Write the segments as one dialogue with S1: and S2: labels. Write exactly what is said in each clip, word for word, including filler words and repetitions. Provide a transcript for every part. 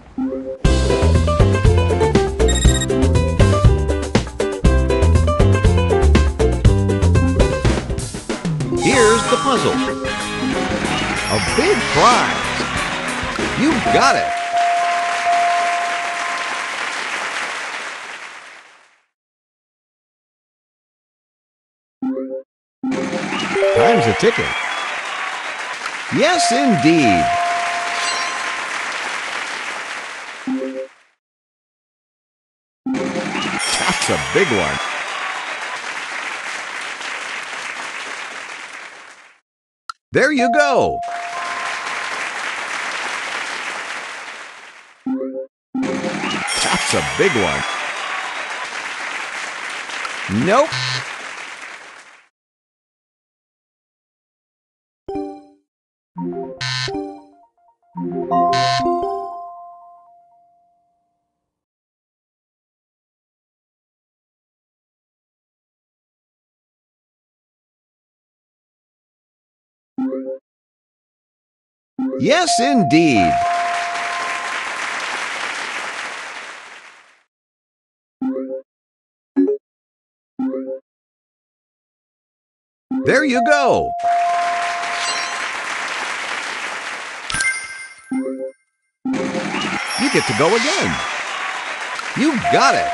S1: Here's the puzzle. A big prize. You got it. Time's a ticking. Yes, indeed. That's a big one. There you go. That's a big one. Nope. Yes, indeed. There you go. You get to go again. You got it.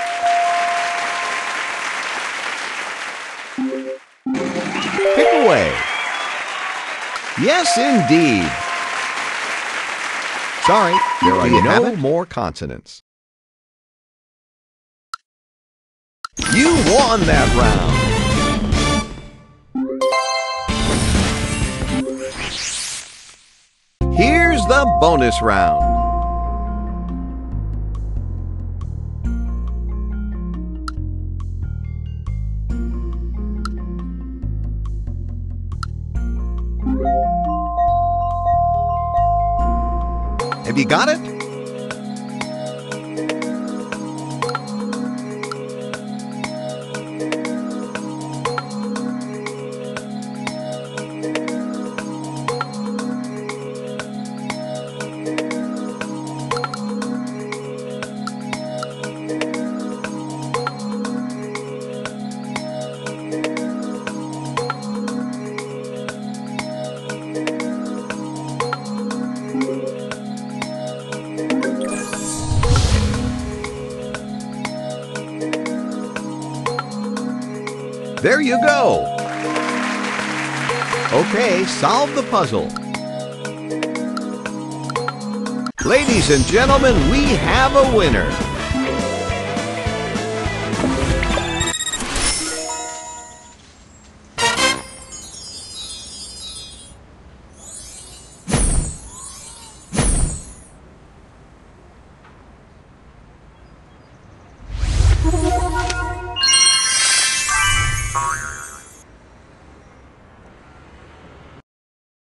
S1: Pick away. Yes, indeed. Sorry, there are no more consonants. You won that round. Here's the bonus round. Have you got it? There you go. Okay, solve the puzzle. Ladies and gentlemen, we have a winner.